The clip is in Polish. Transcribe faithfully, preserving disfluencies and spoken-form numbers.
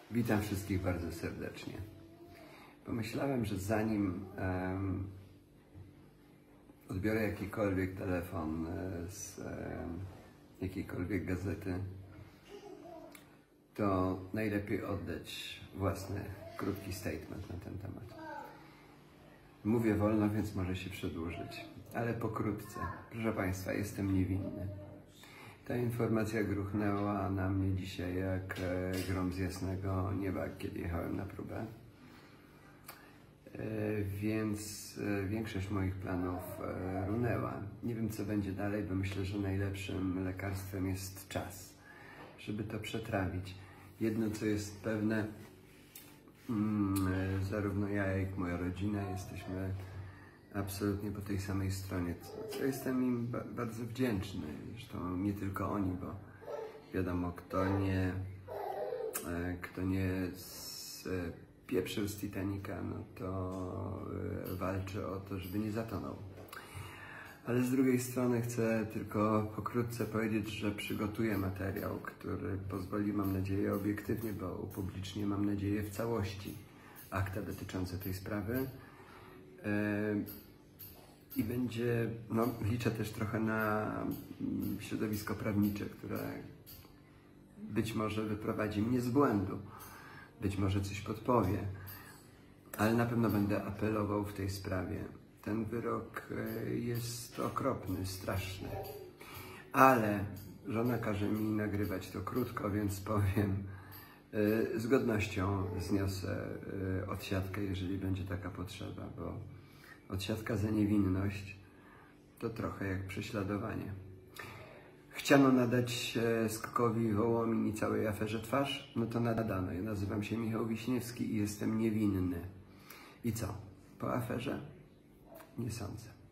Witam wszystkich bardzo serdecznie. Pomyślałem, że zanim um, odbiorę jakikolwiek telefon z um, jakiejkolwiek gazety, to najlepiej oddać własny, krótki statement na ten temat. Mówię wolno, więc może się przedłużyć, ale pokrótce. Proszę Państwa, jestem niewinny. Ta informacja gruchnęła na mnie dzisiaj jak grom z jasnego nieba, kiedy jechałem na próbę. Więc większość moich planów runęła. Nie wiem, co będzie dalej, bo myślę, że najlepszym lekarstwem jest czas, żeby to przetrawić. Jedno, co jest pewne, zarówno ja, jak i moja rodzina jesteśmy absolutnie po tej samej stronie, co jestem im bardzo wdzięczny. Zresztą nie tylko oni, bo wiadomo, kto nie, kto nie spieprzył z Titanica, no to walczy o to, żeby nie zatonął. Ale z drugiej strony chcę tylko pokrótce powiedzieć, że przygotuję materiał, który pozwoli, mam nadzieję, obiektywnie, bo upublicznię, mam nadzieję, w całości akta dotyczące tej sprawy. I będzie, no liczę też trochę na środowisko prawnicze, które być może wyprowadzi mnie z błędu, być może coś podpowie, ale na pewno będę apelował w tej sprawie. Ten wyrok jest okropny, straszny, ale żona każe mi nagrywać to krótko, więc powiem, z godnością zniosę odsiadkę, jeżeli będzie taka potrzeba, bo odsiadka za niewinność to trochę jak prześladowanie. Chciano nadać Skokowi Wołomin i całej aferze twarz, no to nadano. Ja nazywam się Michał Wiśniewski i jestem niewinny. I co? Po aferze? Nie sądzę.